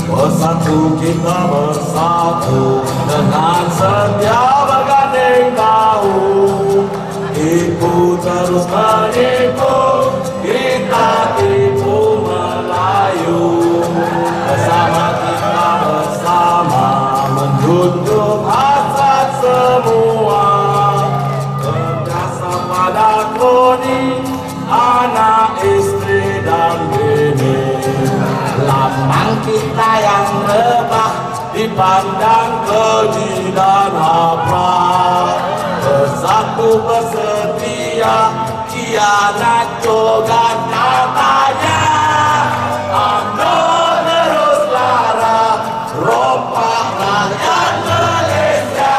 Bersatu kita bersatu dengan setia bergandeng bahu. Tipu terus menipu, kita tipu Melayu. Bersama kita bersama menjunjung hasrat semua. Berjasa pada koni, anak istri dan bini. Lambang kita yang rebah dipandang keji dan hafal. Bersatu bersetia, kianat jogat katanya. UMNO terus lara, rompak rakyat Malaysia.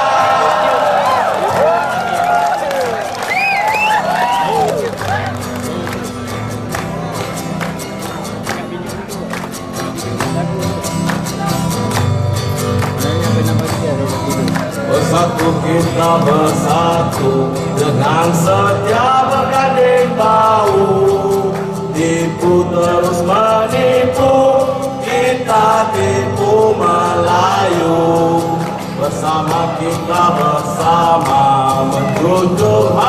Bersatu kita bersatu dengan setia bergandeng bahu. Tipu terus menipu, kita tipu Melayu. Bersama kita bersama menjunjung